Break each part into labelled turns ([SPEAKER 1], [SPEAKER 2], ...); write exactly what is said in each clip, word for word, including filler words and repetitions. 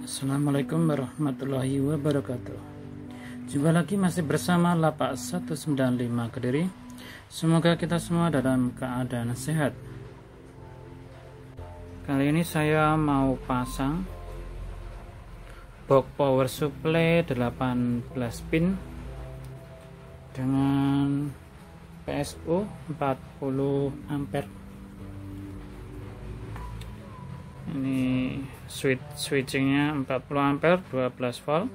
[SPEAKER 1] Assalamualaikum warahmatullahi wabarakatuh. Jumpa lagi masih bersama Lapak seratus sembilan puluh lima Kediri. Semoga kita semua dalam keadaan sehat. Kali ini saya mau pasang box power supply delapan belas pin dengan P S U empat puluh ampere. Ini switch switchingnya empat puluh ampere dua belas volt,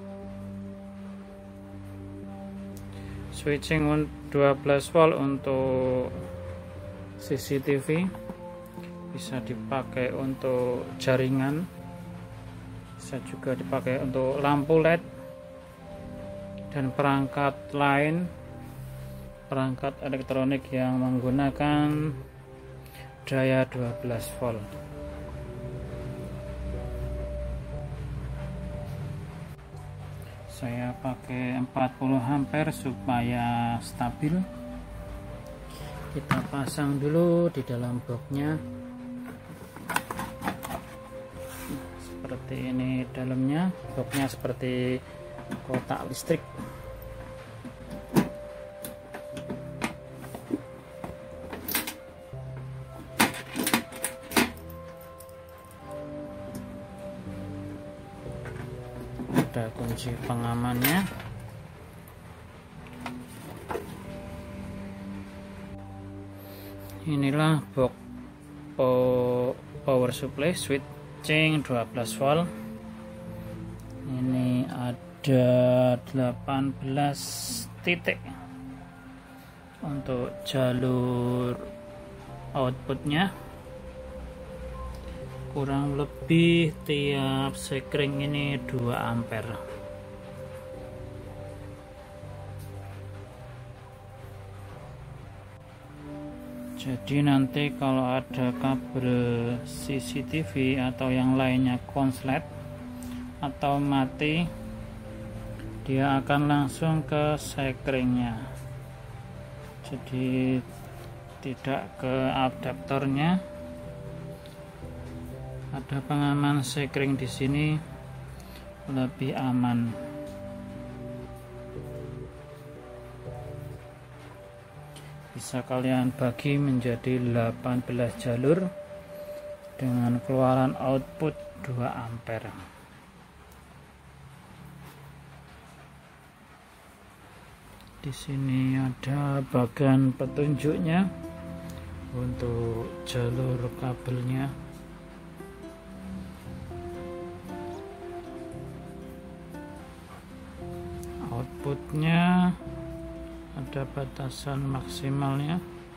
[SPEAKER 1] switching dua belas volt untuk C C T V, bisa dipakai untuk jaringan, bisa juga dipakai untuk lampu L E D dan perangkat lain, perangkat elektronik yang menggunakan daya dua belas volt. Saya pakai empat puluh ampere supaya stabil. Kita pasang dulu di dalam boxnya. Seperti ini dalamnya, boxnya seperti kotak listrik. Ada kunci pengamannya. Inilah box power supply switching dua belas volt. Ini ada delapan belas titik untuk jalur outputnya. Kurang lebih tiap sekring ini dua ampere. Jadi nanti kalau ada kabel C C T V atau yang lainnya konslet atau mati, dia akan langsung ke sekringnya, jadi tidak ke adaptornya. Ada pengaman sekring di sini, lebih aman. Bisa kalian bagi menjadi delapan belas jalur dengan keluaran output dua ampere. Di sini ada bagan petunjuknya untuk jalur kabelnya. Outputnya ada batasan maksimalnya.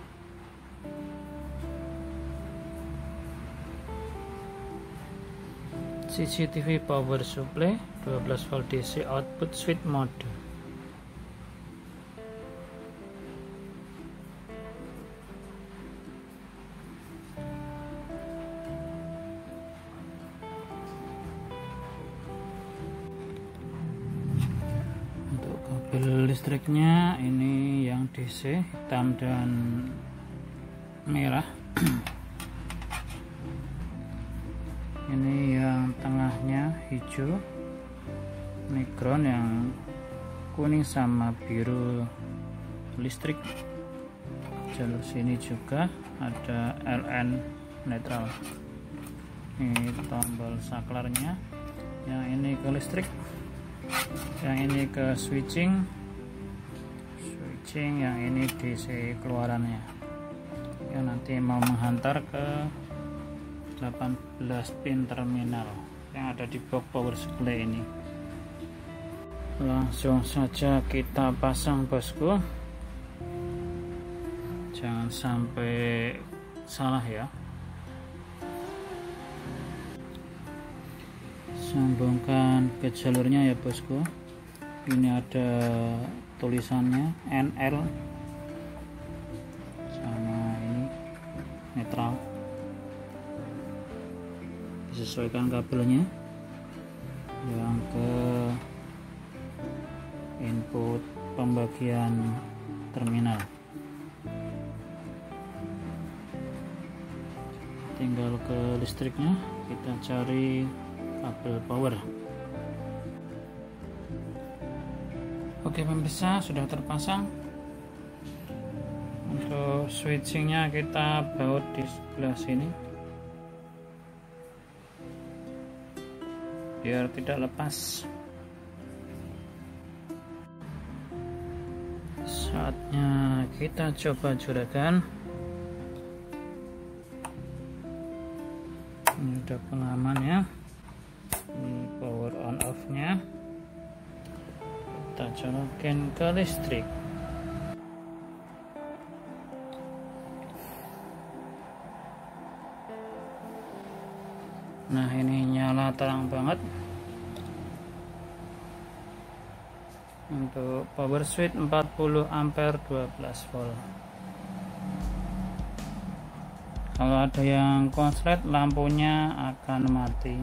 [SPEAKER 1] C C T V power supply dua belas volt D C output switch mode. Kabel listriknya ini yang D C hitam dan merah. Ini yang tengahnya hijau, ini ground, yang kuning sama biru listrik. Jalur sini juga ada L N netral. Ini tombol saklarnya, yang ini ke listrik, yang ini ke switching switching yang ini D C keluarannya, yang nanti mau menghantar ke delapan belas pin terminal yang ada di box power supply ini. Langsung saja kita pasang, bosku, jangan sampai salah ya. Sambungkan ke jalurnya ya, bosku. Ini ada tulisannya N L sama ini netral. Disesuaikan kabelnya. Yang ke input pembagian terminal. Tinggal ke listriknya, kita cari kabel power. Oke pemirsa, sudah terpasang. Untuk switchingnya kita baut di sebelah sini biar tidak lepas. Saatnya kita coba juragan. Ini ada pengamannya, ini power on off nya. Kita colokin ke listrik. Nah ini nyala terang banget. Untuk power switch empat puluh ampere dua belas volt. Kalau ada yang konslet lampunya akan mati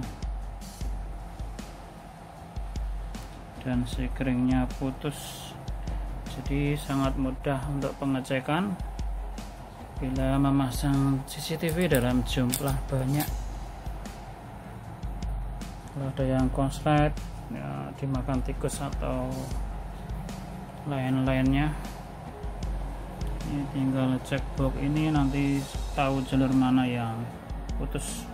[SPEAKER 1] dan sekringnya putus. Jadi sangat mudah untuk pengecekan bila memasang C C T V dalam jumlah banyak. Kalau ada yang konslet ya, dimakan tikus atau lain-lainnya, ini tinggal cek box ini nanti tahu jalur mana yang putus.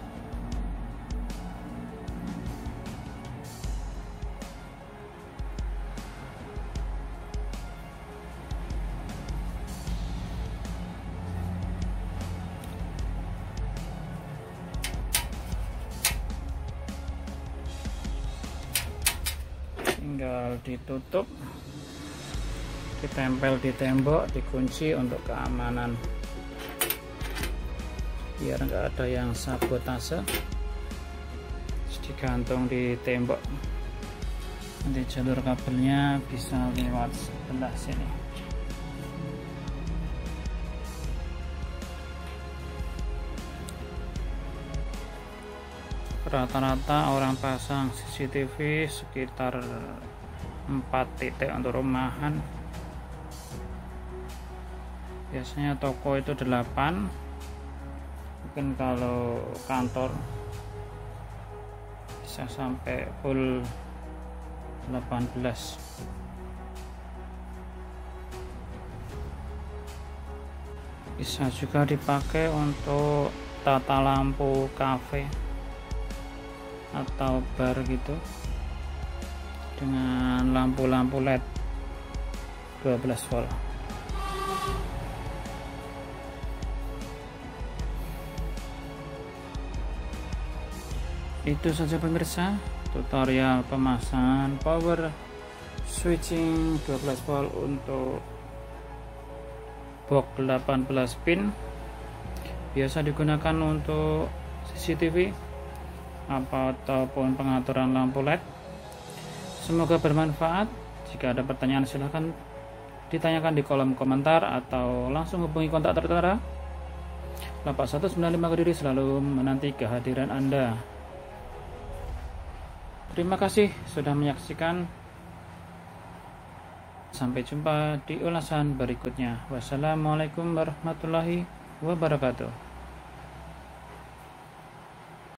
[SPEAKER 1] Tinggal ditutup, ditempel di tembok, dikunci untuk keamanan biar nggak ada yang sabotase. Digantung di tembok, nanti jalur kabelnya bisa lewat sebelah sini. Rata-rata orang pasang C C T V sekitar empat titik untuk rumahan. Biasanya toko itu delapan, mungkin kalau kantor bisa sampai full delapan belas. Bisa juga dipakai untuk tata lampu kafe atau bar gitu dengan lampu-lampu L E D dua belas volt. Itu saja pemirsa tutorial pemasangan power switching dua belas volt untuk box delapan belas pin. Biasa digunakan untuk C C T V apa ataupun pengaturan lampu L E D. Semoga bermanfaat. Jika ada pertanyaan silahkan ditanyakan di kolom komentar atau langsung hubungi kontak tertera. Lapak satu sembilan lima Kediri selalu menanti kehadiran Anda. Terima kasih sudah menyaksikan. Sampai jumpa di ulasan berikutnya. Wassalamualaikum warahmatullahi wabarakatuh.